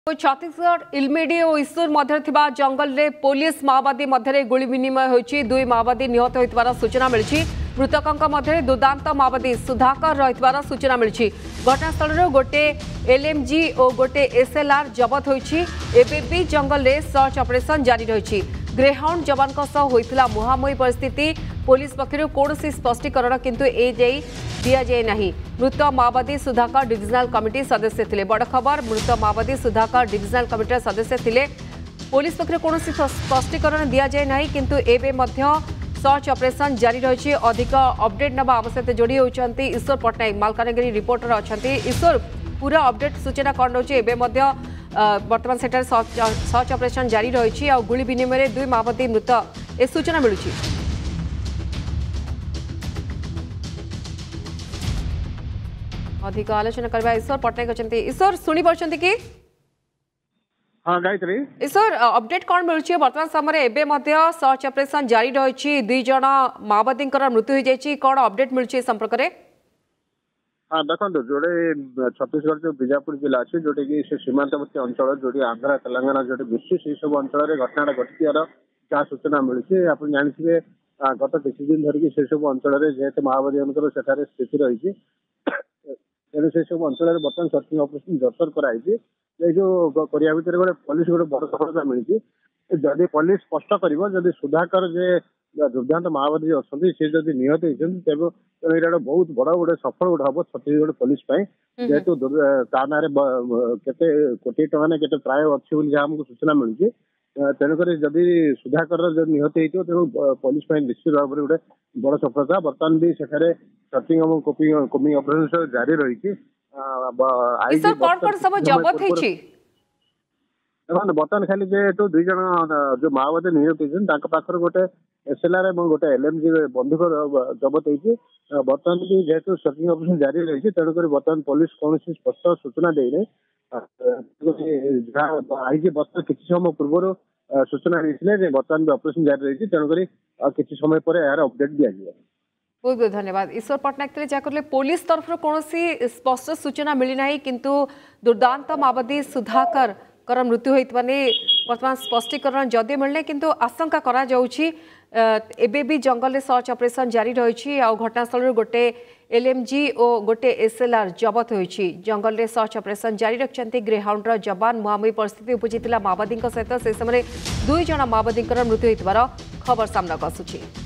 छत्तीसगढ़ इलमेडी और ईश्वर मध्य जंगल में पुलिस माओवादी मध्य गुली विनिमय होती दुई माओवादी निहत होता सूचना मिली। मृतकों मध्य दुर्दांत माओवादी सुधाकर रही सूचना मिली। घटनास्थल गोटे एलएमजी और गोटे एसएलआर जबत होती जंगल में सर्च ऑपरेशन जारी रही। ग्रेहाउंड जवान होता मुहांमुही परिस्थिति पुलिस पक्षर कौन स्पष्टीकरण किंतु ए दि जाए ना। मृत माओवादी सुधाकर डिविजनल कमिटी सदस्य थे। बड़ खबर मृत माओवादी सुधाकर डिविजनल कमिटी सदस्य थे। पुलिस पक्षर कौन स्पष्टीकरण दि जाए ना किंतु एबे सर्च ऑपरेशन जारी रही। अधिक अपडेट नवा आम सहित जोड़ी होती ईश्वर पट्टनायक मालकानगिरी रिपोर्टर अच्छा। ईश्वर पूरा अपडेट सूचना कौन रोचे बर्तमान सेठार सर्च ऑपरेशन जारी रही और गुली विनिमय दुई माओवादी मृत ए सूचना मिलूँ। अधिक आलोचना करवा ईश्वर पट्टनायक अच्छा। ईश्वर शुणी पार्टी कि हाँ गायत्री ईश्वर अपडेट कौन मिलूँ बर्तमान समय एवं सर्च ऑपरेशन जारी रही दुई जन माओवादी मृत्यु हो जाए कौन अपडेट मिलूँ संपर्क में? हाँ देखो जोड़े छत्तीसगढ़ जो बीजापुर जिला अच्छे जोटे कि सीमांतवर्ती अंचल जोटी आंध्रा तेलंगाना जोटे मिशी से सब अंचल घटना घटिकार जहाँ सूचना मिली। आप जानते गत किसी दिन धरिकी से सब अंचल जेहेतु माओवादी सेठारे स्थिति रही तेणु से सब अंचल बर्तमान सर्चिंग ऑपरेशन जोरसोर कराई। जो करिया भितर गोटे पुलिस गोटे बड़ सफलता मिली। जदि पुलिस स्पष्ट कर सुधाकर जे दुर्दांत माओवादी अच्छा सी जब निहत होती तेज ये बहुत बड़ गोटे सफल गोटे हम छत्तीसगढ़ पुलिस जेहेतु ता ना केते कोटी टका ना केते प्राय अच्छी जहाँ आमको सूचना मिली। तेणुक जदि सुधाकर निहत हो तेणु पुलिस निश्चित भाव में गोटे बड़ सफलता। बर्तमान भी सेठारे सर्चिंग और कोपिंग ऑपरेशन जारी रही। बर्तमान खाली जेहेतु दुई जन जो माओवादी निहत होती पाखर गोटे एसएलआर और गोटे एलएमजी बंदूक जबत होती। बर्तमान भी जेहेतु सर्चिंग ऑपरेशन जारी रही तेणुक बर्तमान पुलिस कौन स्पष्ट सूचना देने आईजी बर्तमान किसी समय पूर्व सूचना देते बर्तमान भी ऑपरेशन जारी रही तेणुक किसी समय पर यार अपडेट दिया। बहुत बहुत धन्यवाद ईश्वर पट्टनायक थे जहाँ पुलिस तरफ कौन स्पष्ट सूचना मिली ना किंतु दुर्दांत माओवादी सुधाकर मृत्यु होता बर्तमान स्पष्टीकरण जदि मिलने किंतु आशंका करा एबे भी जंगल में सर्च ऑपरेशन जारी रही और घटनास्थल गोटे एलएमजी और गोटे एसएलआर जबत होती। जंगल में सर्च ऑपरेशन जारी रखिंट ग्रेहाउंडर जवान मुहांमुही परिस्थिति उपजी माओवादी सहित से समय दुई जन माओवादी मृत्यु होता खबर सामना आसूची।